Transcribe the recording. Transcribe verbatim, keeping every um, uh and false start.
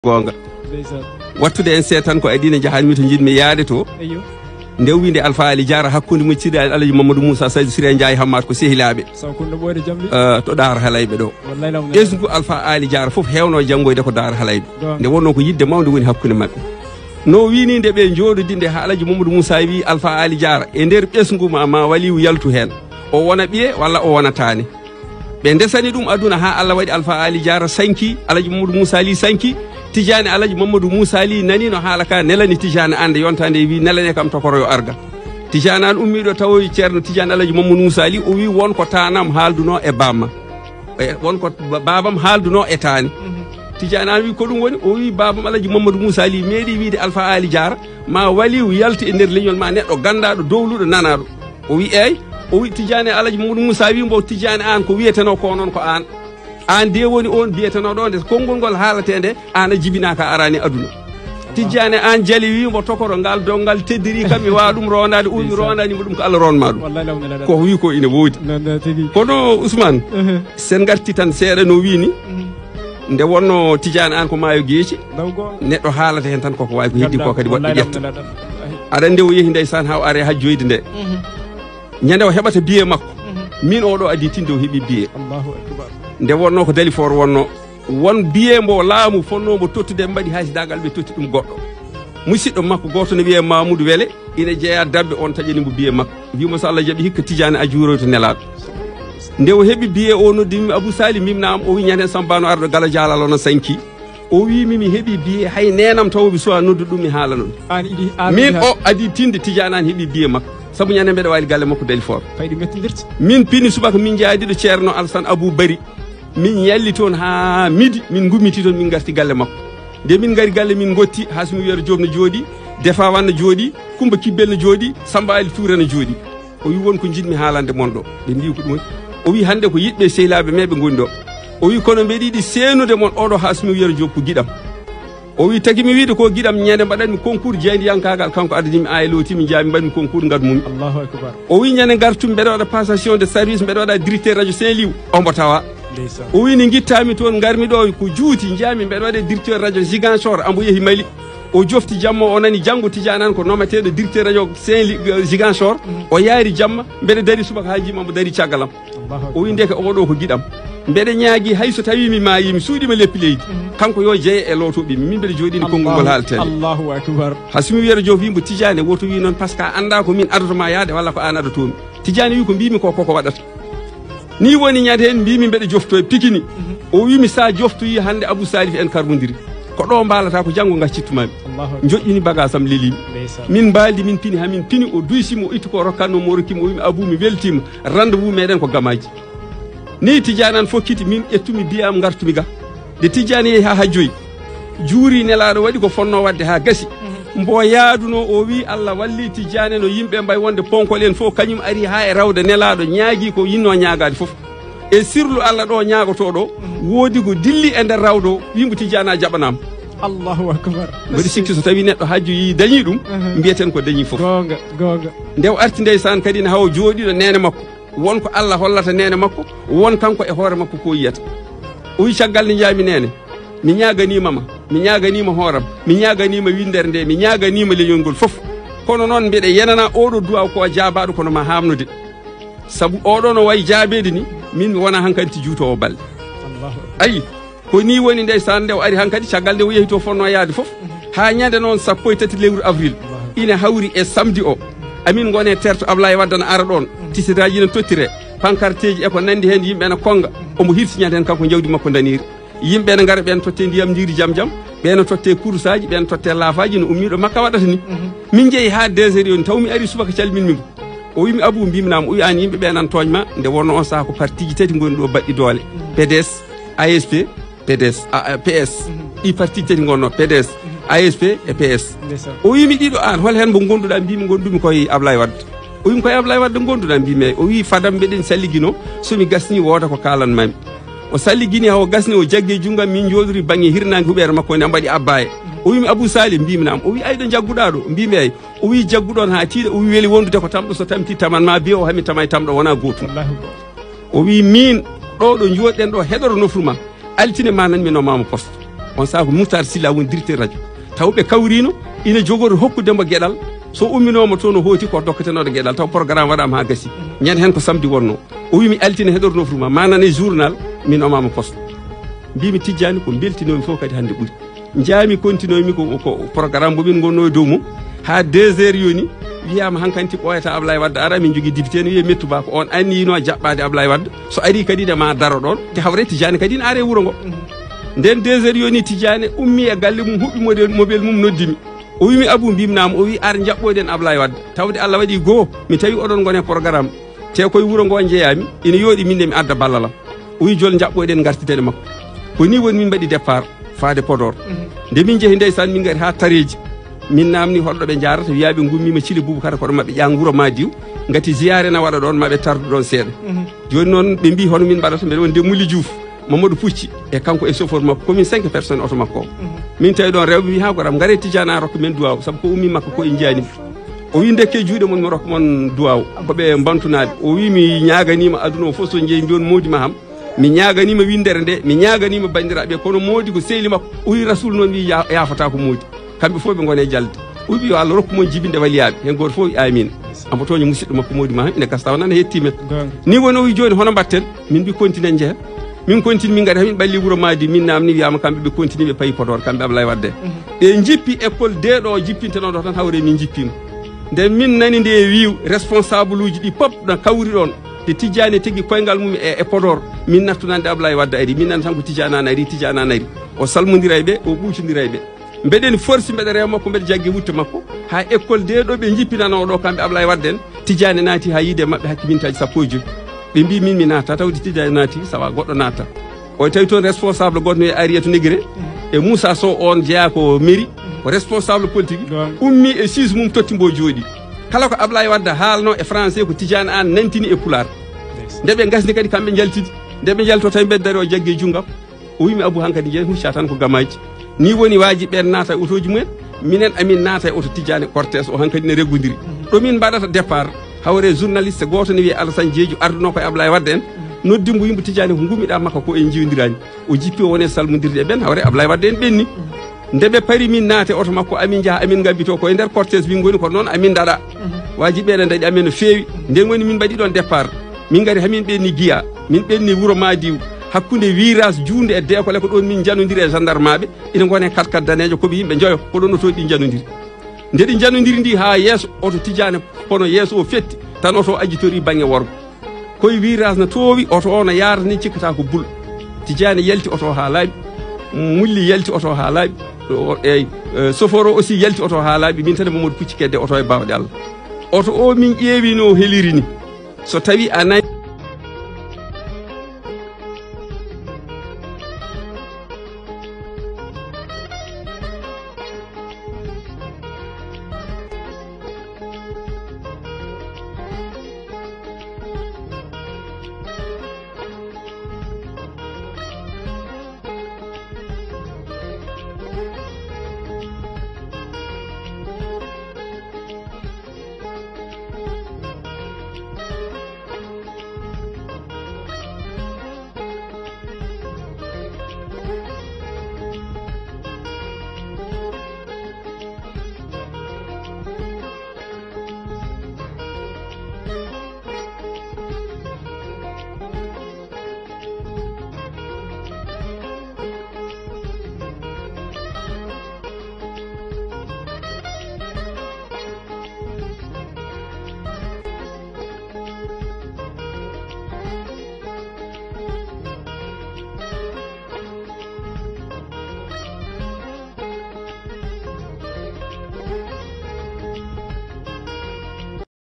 gonga wattude en setan ko adina jahanmi to jidmi yaade to nde winde Alpha Ali Diara hakkunde mo cidi Elhadji Mamadou Moussa Saydou Siré Ndiaye Hammat ko sehilabe uh, to dar halaybe do esgu Alpha Ali Diara fof hewno jangoyde ko dar halaybe nde wonno ko yidde mawde woni hakkunde mabbe no wini nde be jododi nde Elhadji Mamadou Moussa wi Alpha Ali Diara e nder besgu ma ma waliwu yaltu hen o wona biye walla o wona tani be ndesani dum aduna ha Allah wadi Alpha Ali Diara sanki Elhadji Mamadou Moussa li sanki Tidiane Elhadji Mamadou Moussa li nani no halaka nelani Tidiane ande yontande wi nelane kam tokoro yo arga Tidiane an ummido tawoyi ceerno Tidiane Elhadji Mamadou Moussa li o wi won ko tanam halduno e bamma e won ko babam halduno e tani Tidiane an wi ko dum woni o wi babam Elhadji Mamadou Moussa li meedi wiide Alpha Ali Diara ma waliw yalti e nder leñol ma neddo gandado dowludo nanado o wi ey o wi Tidiane Elhadji Mamadou Moussa wi mbo Tidiane an ko wiyeteno ko non ko an an de woni on biyeteno do de kongol gol haalatende an jibina ka arani aduna Tidiane an jali wi mo tokoro ngal dongal teddiri kam mi wa dum ronade o mi ronani mo dum ko Allah ronma dum ko wi ko ine wodi kono Ousmane sen garti tan seeda no wi ni nde wonno Tidiane an ko maayo geeci neddo haalata hen tan koko way ko heddi ko kadi waddi jetta ada nde o yehi ndeysan ha are ha joyde nde nyande o hebata biye makko min o do adi tinde o hebi biye Allahu akbar nde wonno ko dali for wonno won biye mbo laamu fonno mbo tottude mbadi haysidagal be totti dum goddo musiddo makko goto ne wiye Mamoudou Wele ina jeya dabbe on tajani mbo biye makko wiimo so Allah jabi hikka Tidiane a juuro to nelado nde o hebi biye o no dimi Abou Salim mimnam o wi nyanen sambano ardo gala jalalo no sanki o wi mimi hebi biye hay nenam tawbi so noddu dum mi hala non min o adi tinde Tidiane an hebi biye makko sabu nyanen be wali galle makko dali for faydi mettidirti min pini subaka min jaadi do ceerno Alsan Abou Bari min yalli toon ha midi min gummiti toon min garti galle makko de min gari galle min gotti hasmi wiyero jobno jodi defa wanna jodi kumba kibbel no jodi Samba Ali Touré no jodi o wi won ko jidmi haalande mon do be mbi ko dum o wi hande ko yidbe sehilabe mebe gondi do o wi kono be didi senude mon odo hasmi wiyero job ko gidam o wi tagi mi wiide ko gidam nyande mbadan mi concours jendi yankagal kanko adadimi ay loti mi jami mbad mi concours ngad mum Allahu akbar o wi nyane gartum be wada passation de service be wada directeur radio Saint-Louis o mbotawa o wi ni gittami toon garmi do ko juuti jami be wada directeur radio Ziguinchor ambo yehi Mali o jofti jamma o nani jango Tidiane an ko nomatedo directeur radio Saint-Louis Ziguinchor o yaari jamma mbede dari subaka haji mambo dari ciagalam o wi ndeke o do ko gidam mbede nyaagi hayso tawi mi maayi mi suudi ma leppi leydi kanko yo jeye e lotobi mi mbede jodini kongol gol haalten Allahu akbar hasimi wiyero jofi mbo Tidiane woto wi non parce que anda ko min adotoma yaade walla ko an adotomi Tidiane wi ko mbimi ko koko wadata ni woni nyaade hen mbimi mbede jofto e pikini o wi mi sa jofto yi hande Abou Salif en karbondiri ko do mbalata ko jango gaccittumami jojjini bagasam lelimi min baldi min pini ha min pini o duysimo o itti ko rokkanno mo rokkimo o wi Abou mi weltima rendez-vous meden ko gamaji ni Tidiane an fokkiti min ettumi biyam gartumi ga de Tidiane yehi ha hajjoyi juuri nelaado wadi ko fonno wadde ha gasi mbo yaaduno o wi Allah walli Tidiane no yimbe mbay wonde ponkol en fof kanyum ari ha e rawde nelaado nyaagi ko yinno nyaagaade fof e sirlu Allah do nyaagoto do wodi go dilli e nder rawdo wimbo Tidiane jabanam Allahu akbar bari sikki so tawi neddo hajju yi dañi dum mbieten ko dañi fof gonga gonga ndew arti ndeysan kadi na hawo joodi do nene makko won ko Allah hollata nene makko won kanko e hoore makko ko yiyata o wi caggal ni jaami nene mi ñaaganima ma mi ñaaganima hooram mi ñaaganima windere nde mi ñaaganima leñol ngol fof kono noon mbiɗa yenana oɗo duwaw ko jaabaɗo kono ma hamnude sabu oɗo no wayi jaabede ni min wona hankanti juutowo balɗe ayi ko ni woni ndeysan nde o ari hankadi caggal nde o yehi to fonno yaade fof ha ñande noon sappo e tati lewru avril ina hawri e samedi o amin gone terto Ablaye Wade na ara ɗon tisiraji ne tottire pancarteji e ko nandi hen yimɓe ne konga omo hirsiñande hen kanko jawdi makko daniri yimɓe ne ngara ɓen totte ndiyam jiri jam jam ɓen totte kurusaji ɓen totte laafaji no ummiɗo makka waɗata ni min jeeyi ha deux heures yoni taw mi ari subaka calminmi mo o wimi Abou mbimnama o wi an yimɓe ɓe nan toñma nde wonno on saaha ko parti ji tati goni ɗo baɗɗi doole P D S A S P P D S P S ɗi parti ji tati gonno P D S A S P e P S o wimi ɗiɗo an hol hen mo gonduɗa mbimi gondumi koye Ablaye Wade o wimi koye Ablaye Wade gonduɗa mbimi o wi fadam mbeɗen salligino somi gasni woda ko kalanmami o salligini hawo gasni o jagge jungam min jodori banggue hirnangue huɓere makko ne mbaɗi abbaye o wimi Abou Salim mbimnam o wi ayɗo jagguɗa ɗo mbimi ay o wi jagguɗon ha tiiɗa o wi weeli wondude ko tamɗo so tamti taman ma biya o hami tama e tamɗo wona gotum o wi min ɗo ɗo joɗɗen ɗo heɗoro nofruma altine ma nanmi no mama poste on saako Moutar Silla woni directeur radio tawɓe kawrino ina jogoto hokkudemo gueɗal so umminoma to no hooti ko dokkatenoɗo gueɗal taw programme waɗama ha gassi ñande hen ko samedi wonno o wimi altine heɗorno furma manane journal min omama poste mbimi Tidiane ko beltinomi fof kadi hande ɓuuri jaami continuomi ko ko programme mo min gonno e dow mum ha deux heures yoni wiyama hankanti ɓoyata Ablaye Wade ara min jogui député ne wiye Mettou Ba ko on anniyino jaɓɓade Ablaye Wade so ari kadi de ma daro ɗon te hawre Tidiane kadi ne are wuuro ngo nden deux heures yoni Tidiane ummi e galle mum huɓɓi model mobile mum noddimi o wimi Abou mbimnama o wi ar jaɓɓoɗen Ablaye Wade tawde Allah waɗi goho mi tawi oɗon gone programme te koye wuuro ngo jeeyami ina yooɗi minne mi adda ballalam o wi joni jaɓɓoɗen gartitede makko ko ni woni min mbaɗi départ faade Podor nde min jeehi ndeysan min gari ha tareji min namni holɗo ɓe jarata wiyaɓe gummima Thily Boubacara koɗo mabɓe ƴa guuro Madiw gati ziyare na waɗa ɗon maɓe tardu ɗon seeɗa joni noon ɓe mbi hono min mbaɗata mbeɗa wonde Mouli Diouf Mamadou Pucci e kanko e chauffeur makko komin cinq personnes auto makko min tawi ɗon rewɓe wi ha goɗam gaare Tidiane a rokka men duwaw saabu ko ummi makko ko e jiyanima o wi dekke juuɗe mon mi rokka mon duwaw koɓe mbantunaɓe o wi mi ñaganima aduna o foof so jeeyi joni modima ham mi ñaganima windere nde mi ñaganima bandiraɓe kono moodi ko sehli makko o wi Rasoul noon wi yafata ko moodi kamɓe fof ɓe gone jalde o wi yo Allah rokku mon jibinde waliyaɓe hen goto fof wi amina ambo toño musidɗo makko moodi ma ham ine gasta wonana hettimen ni woni o wi joni hono mbatten min mbi continue jeeha min continue min gari hamin ɓalli wuuro Madi min namni wiyama kamɓe ɓe continue ɓe payi Podor kamɓe Ablaye Wade ɓe jippi école deɗo jippinteno ɗo tan hawre min jippima nden min nani nde wiiw responsable uji ɗi pop ɗo kawri ɗon te Tidiane tigui koyngal mum e Podor min nattunande Ablaye Wade ari min nani tan ko Tidiane an ari Tidiane an ari o salmodira e ɓe o ɓucodira e ɓe mbeɗen force mbeɗa rewa makko mbeɗa jaggue wutte makko ha école deɗo ɓe jippinano ɗo kamɓe Ablaye Wade en Tidiane naati ha yiide mabɓe hakki mintaji sappo e joyyi ɓe mbi min mi naata tawde Tidiane naati sawa goɗɗo naata o tawi toon responsable goto no e Ariétou Négré e Moussa Sow on jeeya ko mairie ko responsable politique ummi e sise mum totti mbo jooɗi kala ko Ablaye Wade haalno e français ko Tidiane an nantini e Pulaar nde ɓe gasni kadi kamɓe jaltidi nde ɓe jalto tawi mbeɗa dari o jaggue junggam o wimi Abou hankkadi jeeyi hucca tan ko gamaji ni woni waji ɓen naata e autoji mumen minen amin naata e auto Tidiane cortège o hankkadi ne reggodiri ɗo min mbaɗata départ hawre journaliste goto ne wiye Alassane Diédhiou arduno koye Ablaye Wade en noddimbo yimbo Tidiane ko gummiɗa makko ko en jiwdirani o jippi o wone salmodirde e ɓen hawre Ablaye Wade en ɓenni nde ɓe pari min naate auto makko amin jaaha amin gabbito koye nder cortège min goni ko noon amin daɗa waji ɓeɗe dañi amen no feewi nden woni min mbaɗi ɗon départ min gari hamin ɓenni Guiya min ɓenni wuuro Madiw hakkude virage juunde e dekole ko ɗon min janodiri e gendarme ɓe ina gone quatre quatre danejo koɓe yimɓe joyo ko ɗon oto ɗi janodiri nde ɗi janodiri ndi ha yeeso auto Tidiane kono yeeso o fetti tan auto ajitori banggue worgo koye virage no towi auto o no yarata ni cikkata ko bul Tidiane yalti auto ha laaɓi mulli yalti auto ha laaɓi eyyi chauffeur o aussi yalti auto ha laaɓi min tan Mamadou Pucci kedde auto e bawɗe Allah auto o min ƴeewi no heliri ni so tawi a nayi